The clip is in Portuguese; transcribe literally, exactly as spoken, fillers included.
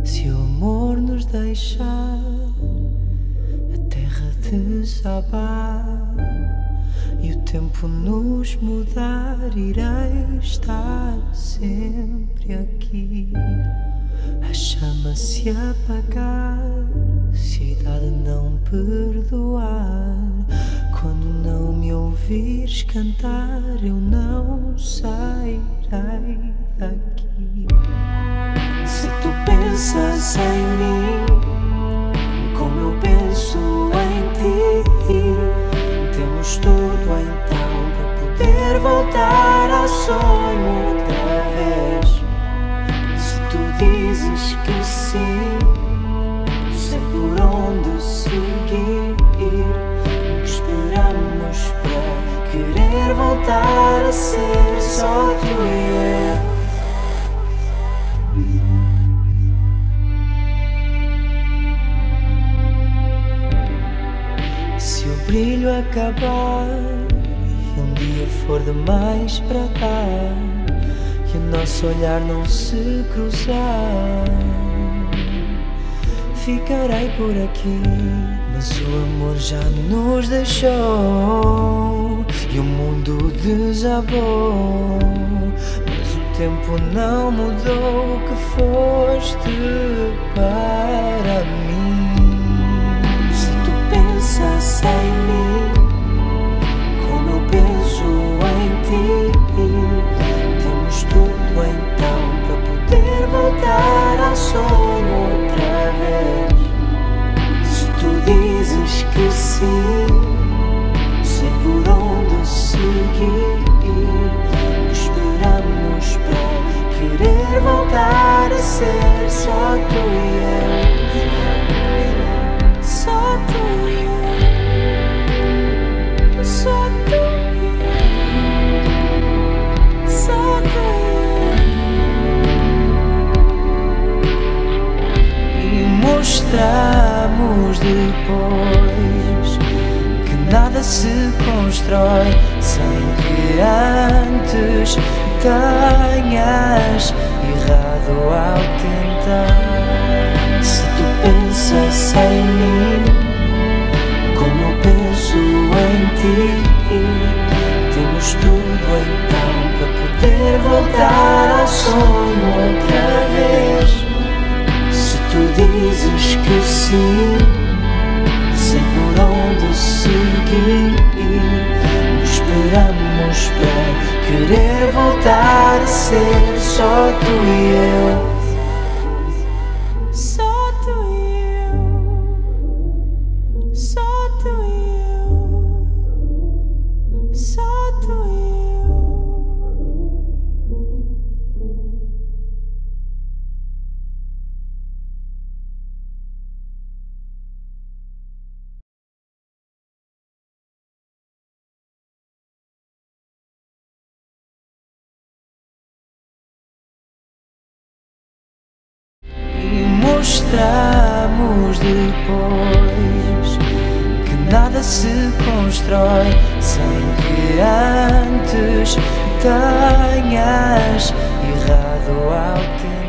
Se o amor nos deixar, a terra desabar e o tempo nos mudar, irei estar sempre aqui. A chama se apagar, se a idade não perdoar, quando não me ouvires cantar, eu não sairei daqui. Se tu pensas em mim como eu penso em ti, temos tudo então para poder voltar ao sonho outra vez. Se tu dizes que sim, sei por onde seguir. O que esperamos para querer voltar a ser só tu e eu? Se o brilho acabar e um dia for demais para dar e o nosso olhar não se cruzar, ficarei por aqui. Mas o amor já nos deixou e o mundo desabou, mas o tempo não mudou o que foste para mim. Se tu pensas em mim como eu penso em ti, temos tudo então para poder voltar ao sonho outra vez. Se tu dizes que sim, sei por onde seguir. Esperamos para querer voltar a ser só tu e eu. Só tu e eu. Só tu e eu. Só tu e eu. E mostramos depois que nada se constrói sem que antes tenhas errado ao tentar. Se tu pensas em mim como eu penso em ti, temos tudo então para poder voltar ao sonho outra vez. Se tu dizes que sim, sei por onde seguir. Esperamos para querer voltar a ser só tu e eu. Só tu e eu. Só tu e eu. Só tu e eu. Mostramos depois que nada se constrói sem que antes tenhas errado ao tempo.